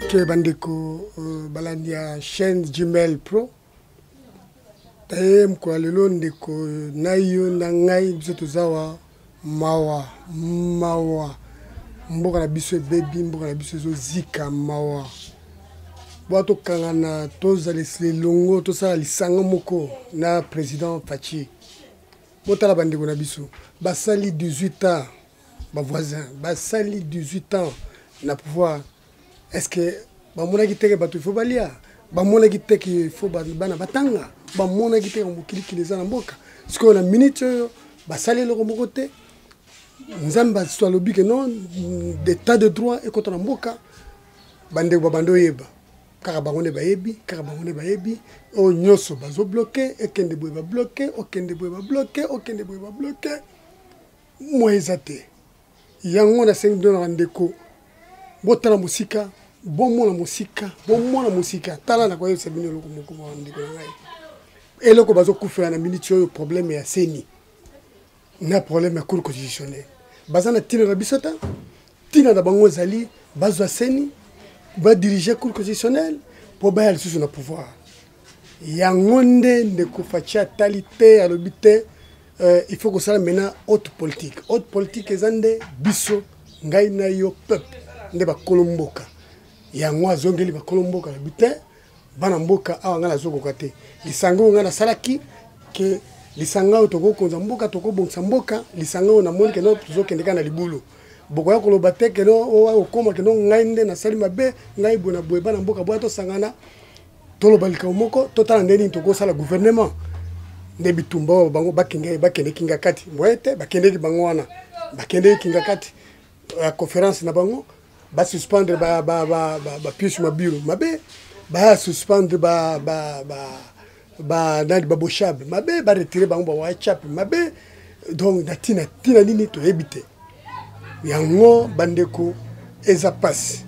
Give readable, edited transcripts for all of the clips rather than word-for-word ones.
Ok, bandeko, balandia chaîne Gmail Pro. Taye mko lelo ndeko nayo na ngai biso tozawa mawa mboka na biso baby mboka na biso zo zika mawa. Boato kangana toza lesle longo to sala lisanga moko na président Fachi. Botala bandeko na biso basali 18 ans ba voisin basali 18 ans na pouvoir. Est-ce que bamona kiteke bato il faut balia bamona kiteke il faut bana batanga bamona kiteke mokili kileza na mboka parce que na minute basali le moko te nzamba soit lobi que non d'état de droit et contre na mboka bande babando yeba kaka bangone bayebi o nyoso bazo bloquer et kende boye ba bloquer o kende boye ba bloquer o kende boye ba bloquer moezate yango na 5 dollars ndeko botala musika bomona musika tala na kwa sebino loko moko ndeko ngai eloko bazo kufela na minute yo problème ya seni na problème ya cour constitutionnelle bazana tina na bisota tina na bango zali bazwa seni ba diriger cour constitutionnelle pour ba sous na pouvoir yango ndeko facha talité alobite il faut que ça maintenant haute politique ezande biso ngai na yo peuple nde ba kolomboka yango azongeli ba kolomboka bite bana mboka awa ngana zokoka te lisango ngana salaki ke lisanga otoko konza mboka toko bongsa mboka lisanga na moni ke no tuzokende kana libulu boko ya koloba te ke no o koma ke no ngai nde na sali mabe ngai bona boye bana mboka boya to sangana toloba likao moko totala ndeni toko sala gouvernement nde bitumba bango bakende kinga kati moete bakende bango wana bakende kinga kati la conférence na bango ba suspendre ba pièce mabiro mabe ba suspendre ba nadi baboshable mabe ba retirer bango ba WhatsApp mabe donc na tina nini to ebite yango bandeko eza passe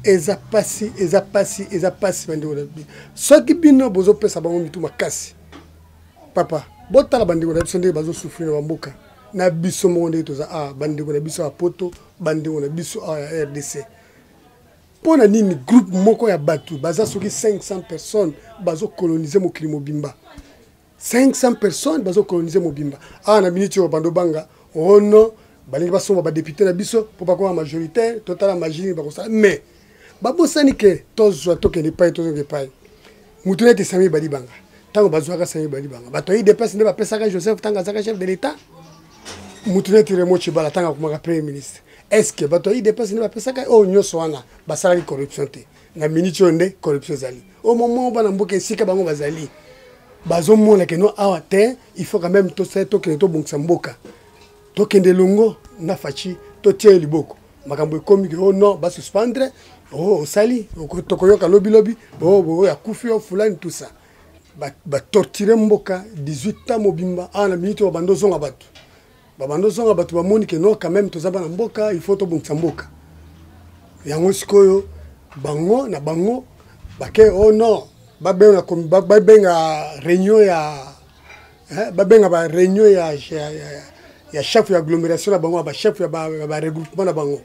bandeko soki bino bozo pesa bango mitu makasi papa botala bandeko na biso nde bazo souffrir na mboka na biso monde toza bandeko na biso apoto bandeko na biso ya RDC pona nini groupe moko ya batu baza soki 500 personnes bazo coloniser mokili mobimba 500 personnes bazo coloniser mobimba na minute yo bando banga ono balingi basomba ba député na biso po bakoma majoritaire total majorité bakosala mais babosani ke tozwa tokende pai tozoke pai mutu neti sami bali banga tango bazwaka sami bali banga bato yi dépasse ne bapesaka Joseph tanga zaka chef de l'état mutu neti Remo Chibala tanga kumaka premier ministre. Est-ce que bato yi dépasse ne bapesaka o nyoso wana basala corruption te na minute onde corruption zali au moment bana mboka esika bango bazali bazomona ke no awa te il faut quand même to se to ke to bongsa mboka to kende longo na Fachi to tie liboko makambo ekomi ke non ba suspendre sali to koyoka lobi ya kufi o fulani tout ça ba torturer mboka 18 ans mobimba na minute wa bando zonga batu babando zonga batu bamoni ke no quand même tozaba na mboka il faut to bongsa mboka yango sikoyo bango na bango bake non babenga réunion ya babenga ba réunion ya chef ya agglomération na bango ba chef ya ba regroupement na bango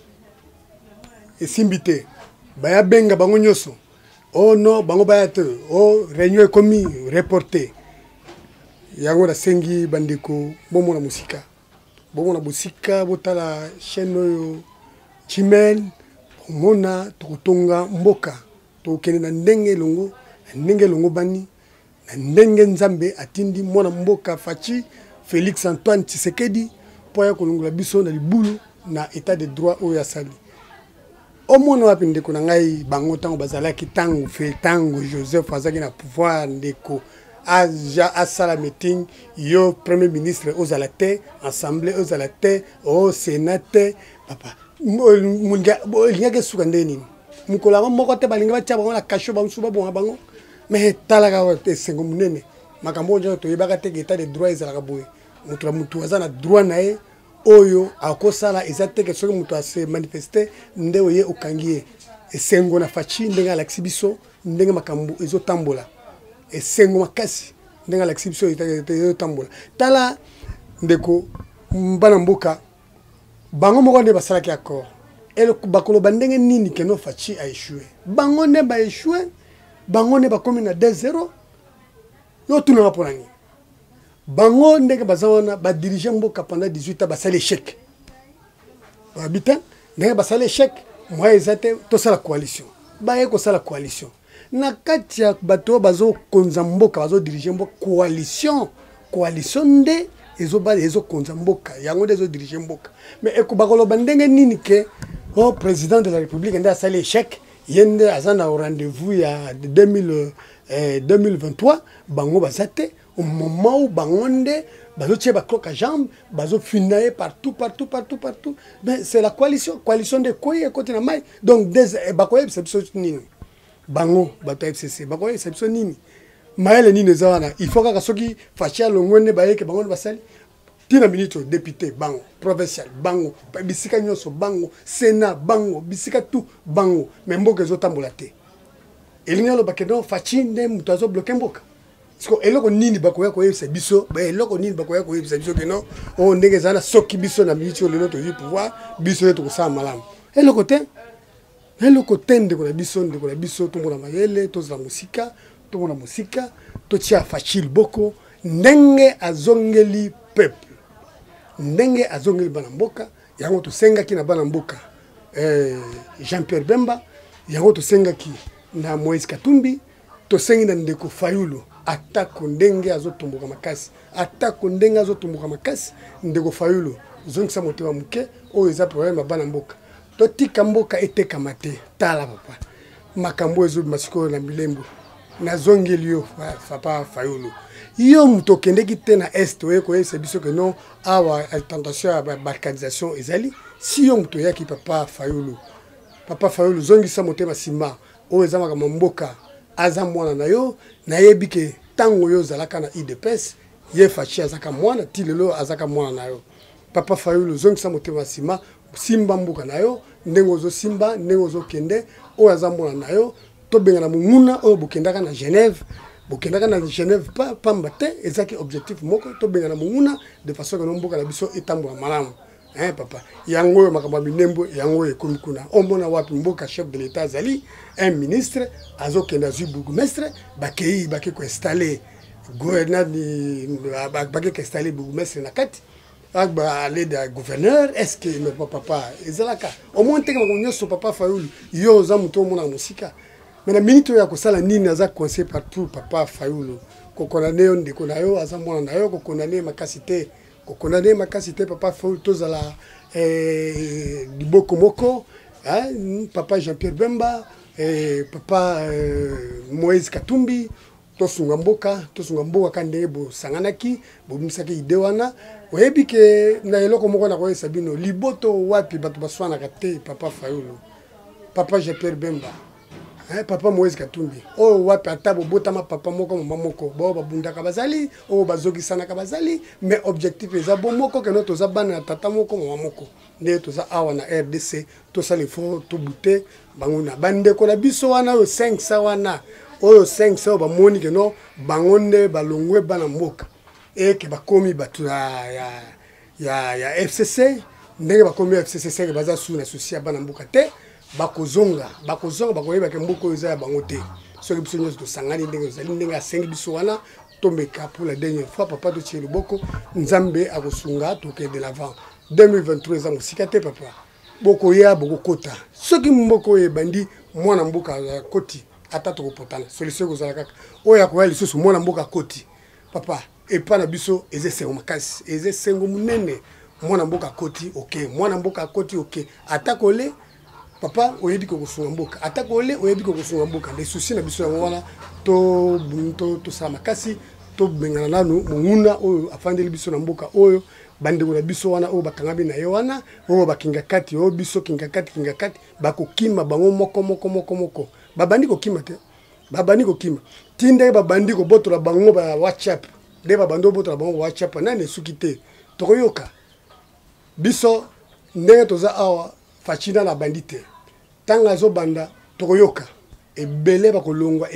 esimbite baya benga bango nyoso non bango baya te réunion ekomi reporté yango na sengi bandeko bomona musika botala chaîne oyo Gmail mona tokotonga mboka tokende na ndenge longo bani na ndenge nzambe atindi mwana mboka Fachi Félix Antoine Tshisekedi po ya kolongola biso na libulu na état de droit oyo asali omona wapi ndeko na ngai bango tango bazalaki tango Joseph azaki na pouvoir ndeko asala meeting yo premier ministre ozala te assemblée ozala te sénateur papa lingake suka ndeni mukola moko te balinga batia bango na kasho bamusuba bonga bango mais talaka te sengo munene makambo njo to yebaka te état de droit ezalaka boye mutu azana droit na ye oyo akosala ezate ke soki mutu ase manifester ndewe ye okangie esengo na Fachi ndenge alaksi biso ndenge makambo ezotambola esengo makasi ndenge alaksi biso ezotambola tala ndeko mbana mboka bango moko nde basalaki accord et le bakolo bandenge nini que no Fachi a échoué bangone ba échoué bangone ba comme na 2-0 yo tout na pour nani bango ndenge bazana ba diriger mboka pendant 18 ans ba sala échec ba habitant ndenge ba sala échec moi ezate to sala coalition ba eko sala coalition na kati ya bato bazo konza mboka bazo diriger mboka coalition nde ezo konza mboka yango nde ezo diriger mboka mais eko bakolo bandenge nini ke au président de la République nde asala échec yende azana au rendez-vous ya 2023 bango bazate au moment où bangonde bazo tche ba cloque à jambe bazo finaye partout mais c'est la coalition de koye côté na mai donc des bakoye c'est nini bango bato FCC bakoye c'est nini maele nini zawana il faut que soki Fachi longone bayeke bango basali tina ministre député bango provincial bango bisika nyonso bango sénat bango bisika tout bango mais mboka ezotambola te elinga lo bakeno Fachi nde muto azo bloquer mboka parce que eloko nini bakoya koyebisa biso ba eloko nini bakoya koyebisa biso ke no o ndenge zana soki biso na ministre lelo to yi pouvoir biso yeto kosala malamu eloko te ndeko na biso tomona mayele tozala musika tomona musika totia Fachi boko ndenge azongeli peuple ndenge azongeli bana mboka yango tosengaki na bana mboka Jean-Pierre Bemba yango tosengaki na Moïse Katumbi tosengi na ndeko Fayulu atako ndenge azotumbuka makasi ndeko Fayulu zongisa motema muke oyo eza problème ya bana mboka totika mboka etekama te tala papa makambo ezo masiko na milembo na zongeli yo papa Fayulu yo muto kendeki te na est oye koyebisa biso ke non awa tentation ya balkanisation ezali si yo muto yaki papa Fayulu zongisa motema sima oyo eza makambo mboka aza mwana na yo nayebi ke tango yo zalaka na IDPS ye Fachi azaka mwana tilelo azaka mwana na yo papa Fayulu zongisa motema sima simba mboka na yo ndenge ozo simba ndenge ozo kende oyo aza mwana na yo tobengana munguna oyo bokendaka na Genève pamba te ezaki objectif moko tobengana munguna de façon que mboka na biso etambola malamu papa yango oyo makambo binembo yango ekomi kuna omona wapi mboka chef de l'état azali un ministre azokenda zui bourgmestre bakei ko installer gouverneur ko installer bourgmestre na kati aller de gouverneur est-ce que me papa ezalaka au moins teke makambo nyonso papa Fayulu yo za muto omona musika mais la minute ya kosala nini aza conseil partout papa Fayulu kokondane yo ndeko na yo aza mwana na yo kokondane makasi te papa Fayulu tozala liboko moko papa Jean-Pierre Bemba papa Moïse Katumbi tosunga mboka kande bo sanganaki bo misaki ide wana oyebi ke na eloko moko na koyesa bino liboto wapi bato baswana kate papa Fayulu papa Jean-Pierre Bemba papa Moïse Katumbi o wapi ata botama papa moko mama moko bo babundaka bazali o bazokisanaka bazali mais objectif eza bo moko ke no toza bana tata moko mama moko nde toza awa na RDC tosala fo to bute banguna bandeko na biso wana o 500 wana oyo 500 bamoni ke no bangonde balongwe bana mboka ke bakomi batu ya FCC ndenge bakomi FCC ke baza sous na souci ya bana mboka te bakozonga bakoyeba ke mboka oyo eza ya bango te soki biso nyonso tosangani ndenge ozali ndenge asengi biso wana tomeka pour la dernière fois papa totie loboko nzambe akosunga tokende l'avant 2023 eza mosika te papa bokoya bokokota soki mboka oyo ebandi mwana mboka koti ata tokopotana solution kozala kaka oyo akoya lisusu mwana mboka koti papa epa na biso ezesengo makasi ezesengo munene mwana mboka koti ok mwana mboka koti ok atakole papa oyebi ko kosunga mboka atakole oyebi ko kosunga mboka les soucis na biso yango wana to sala makasi to bengana nanu munguna oyo afandeli biso na mboka oyo bandeko na biso wana oyo bakangabi na ye wana oyo bakinga kati oyo biso kinga kati bakokima bango moko babandi kokima te babandi kokima tinde babandi ko botola bango ba WhatsApp de babando botola bango WhatsApp nani suki te tokoyoka biso ndenge toza awa Fachina na bandite tanga zo banda tokoyoka ebele bakolongwa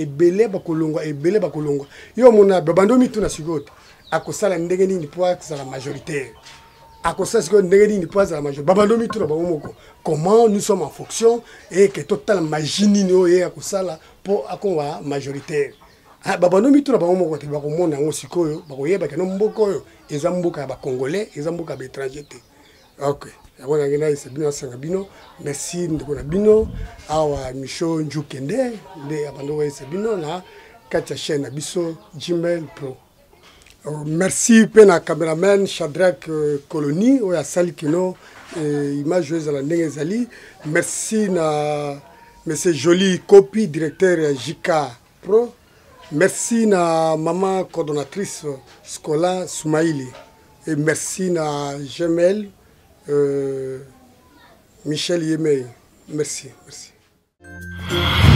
yo mona babando mitu na sigote akosala ndenge nini po akosala majoritaire à cause de ce que nous pas à la majorité. Comment nous sommes en fonction et que total maginino et à cause là pour la majorité. Babanomi tout d'abord mon côté bakomona ngo sikoyo bakoyeba ke no mboko yo ezambuka ba congolais ezambuka ba étranger. OK. Yabona ngena isebino sangabino merci ndiko na bino awa Micho Njukende nde abando isebino na katia chaîne na biso Gmail Pro. Merci pena cameraman Shadrack Colony oya sali kino image à la ndenge ezali. Merci na monsieur Joli Copy directeur ya JK Pro. Merci na maman coordonnatrice Scola Soumaïli. Et merci na Gemel Michel Yemei. Merci.